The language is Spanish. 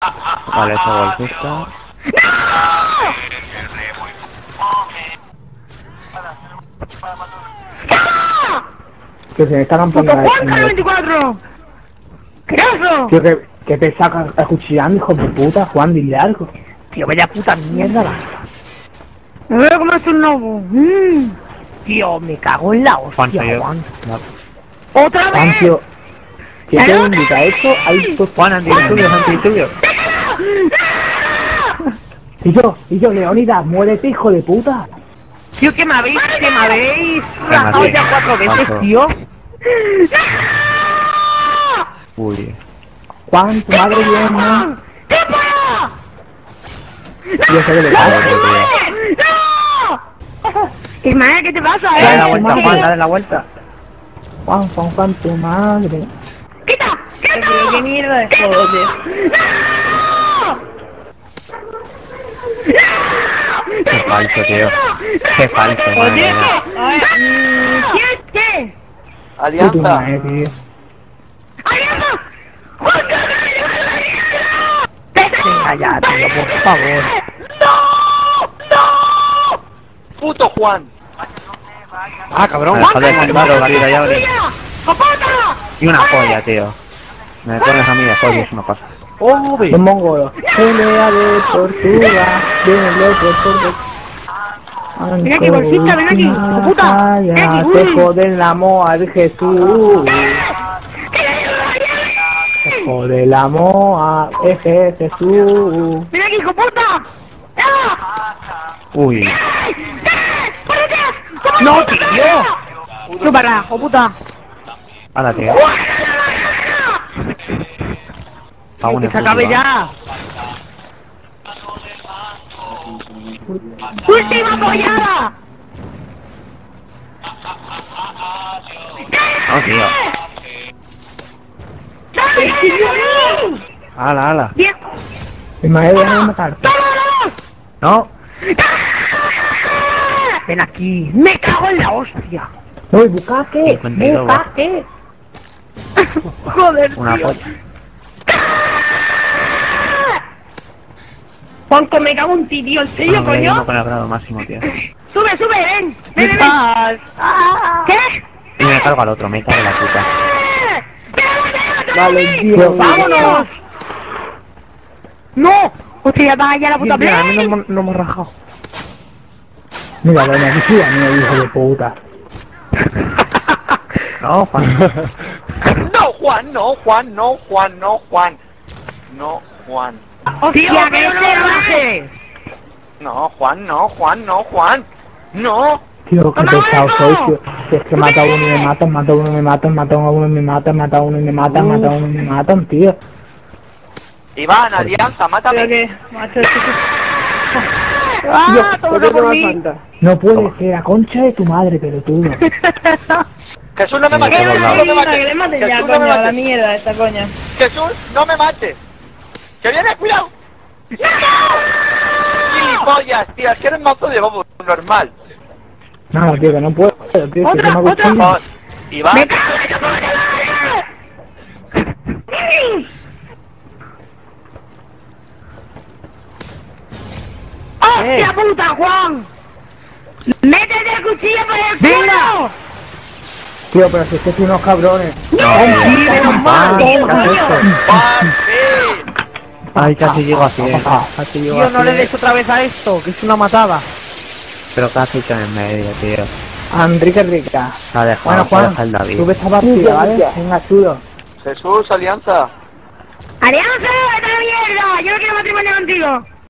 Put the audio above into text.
Vale, ese golpista. ¡No! Que se me está campando ¡Puto Juan Carlos 24! ¡Queroso! Tío, que te saca acuchillando, hijo de puta, Juan, dile algo. Tío, vaya puta mierda la. Me veo como es un lobo. Tío, me cago en la Juan, hostia, soy yo. Juan. ¡Otra Juan, vez! tío. ¿Qué te invita a esto? Hay dos. Juan, antidisturbios, antidisturbios. Y yo, Leonidas, muérete, hijo de puta. Tío, que me habéis rajado tío. ya 4 veces, Paso. tío. Uy. Juan, tu madre viene, ¿no? ¡Qué para! Tío, se le ¡No! pasa. ¡No! Ismael, ¿qué te pasa, Dale la eh? vuelta, Juan, dale la vuelta. Juan, tu madre. ¡Quita! ¡Quita! ¿Qué mierda de ¡Quita! juego, tío? Qué falso, tío. Qué falso, Oye, madre mía. a ver, ¿quién es qué? Tu Alianza. madre, tío. ¡Alianza! ¡Juan Carlos, Venga ya, tío, por favor. ¡No! ¡No! Puto Juan. Ah, cabrón. Joder, hermano, la vida ya abre. ¡Copota! Y una polla, tío. Me pones a mí de polla, eso no pasa. ¡Oh, Los mongolos. Pelea de tortuga, de loco, tortuga. Ven aquí, bolsita, ven aquí, hijo puta. Ven aquí, Te joden la moa de Jesús. Te joden la moa de Jesús. ¡Ven aquí, hijo puta! ¡Ah! Uy. ¡No, tío! ¡Chúpala, hijo puta! Hala, tío. Aún ¡Que es se acabe fútbol, ya! ¡Última pollada! No, tío. Hala, hala. ¡Bien! Ismael, déjame matarte. ¡Vámonos! No. ¡Ven aquí! ¡Me cago en la hostia! Uy, bucaque, 52, bucaque. ¡Joder, Una tío! polla. Juan, que me cago en ti, tío. ¿En serio, Bueno, coño? uno con el grado máximo, tío. ¡Sube, sube! ¡Ven! ¡Ven, ven! ¿Qué? Y me cargo al otro, me cago en la puta. Vale, tío. ¡Vámonos! ¡No! ¡Hostia, vaya la puta Mira, a mí play! no hemos rajado. Mira, doña Lucía, mira, hijo de puta. No, Juan. No, Juan, no, Juan, no, Juan, no, Juan. No, Juan. ¡Hostia, que no te bajes! No, Juan, no, Juan, no, Juan. No. Tío, qué ¡Toma pesado eso! soy, tío. Si es que mata a uno y me matan, mata a uno y me matan, mata a uno y me matan, mata a uno y me matan, mata a uno y me matan, tío. Iván, Alianza, Creo mátame. que, macho, esto ¡Ah, todo por mí! No puede ser, la concha de tu madre, pelotudo. Jesús, no me Mira, mates. todos Jesús, lados. no me que mates. le maten ya, Jesús, no me coño, a la mates. mierda esta coña. Jesús, no me mates. Que viene, cuidado. Gilipollas, tío, es que eres mazo de bobo, normal. No, tío, que no puedo, tío, que Otra, se me otra. acuchilla. Joder, Iván, ¡Me cago en tu puta madre! ¡Hostia puta, Juan! ¡Métete el cuchillo por el culo! Tío, pero si es que soy unos cabrones. ¡Menos mal! ¿Qué has hecho? Juan, sí. Ay, casi llego así, Casi llego Tío, no así. le des otra vez a esto, que es una matada. Pero ¿qué has hecho en el medio, tío? A Enrique Rica. Se ha dejado, Bueno, se ha Juan, dejado el David. sube esta partida, ¿vale? Venga, chulo. Jesús, Alianza. ¡Alianza! ¡Esta mierda! ¡Yo no quiero matrimonio contigo!